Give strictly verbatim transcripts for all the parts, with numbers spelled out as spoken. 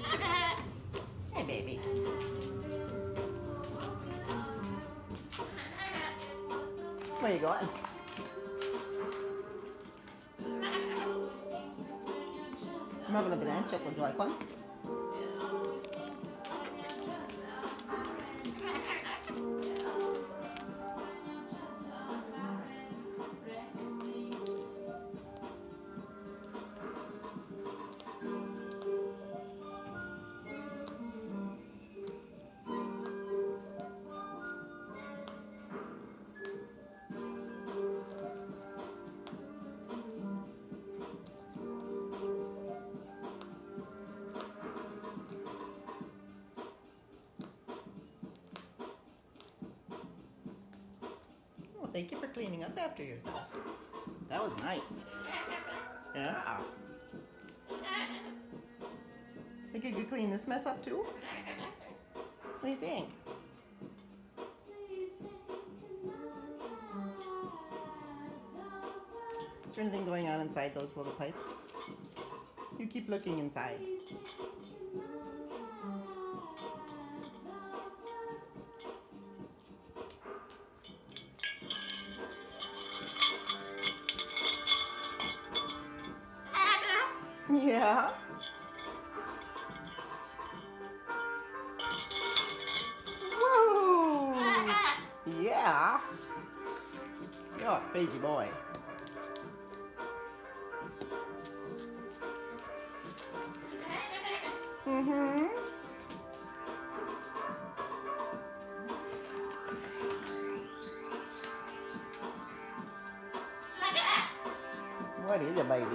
Hey, baby. Where are you going? I'm having a banana chip. Would you like one? Thank you for cleaning up after yourself. That was nice. Yeah. Think you could clean this mess up too? What do you think? Is there anything going on inside those little pipes? You keep looking inside. Yeah. Whoa. Yeah. You're a crazy boy. Mm-hmm. What is it, baby?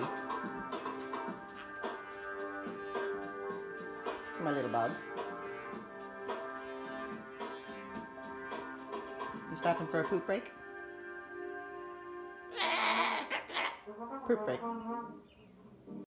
My little bug. You stopping for a poop break? Poop break.